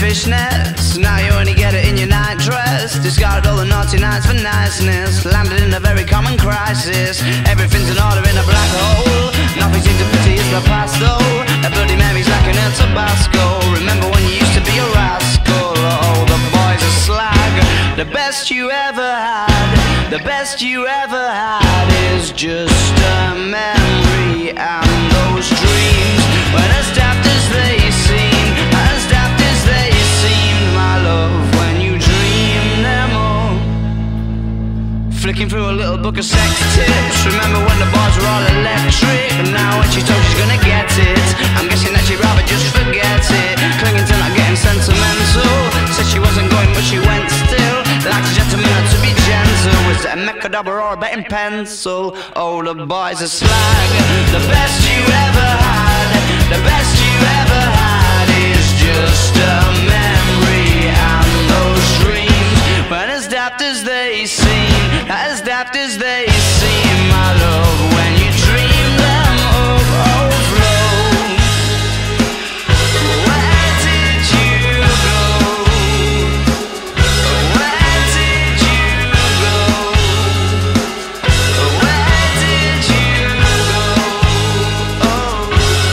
fishnets. Now you only get it in your nightdress. Discarded all the naughty nights for niceness. Landed in a very common crisis. Everything's in order in a black hole. Nothing seems to pity is the past though. A bloody memory's like an El Tabasco. Remember when you used to be a rascal? Oh, the boys are slag. The best you ever had, the best you ever had is just a memory. And those dreams, when as daft as they seem, as daft as they seemed, my love, when you dream them all. Flicking through a little book of sex tips. Remember when the bars were all electric? And now when she told she's gonna get it, I'm guessing that she'd rather just forget it. Clinging to not getting sentimental. Said she wasn't going but she went still. Like a gentleman had to be gentle. Was it a Mechadabra or a betting pencil? Oh, the boys are slag. The best you ever had, the best you ever had is just a memory. And those dreams, when as daft as they seem, as daft as they seem, my love, when you dream them overflow. Where did you go? Where did you go? Where did you go? Oh.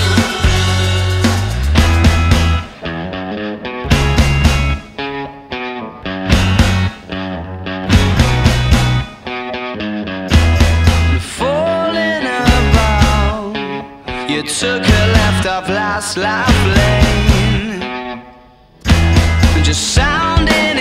Falling about, you took a left off last life lane, just sounding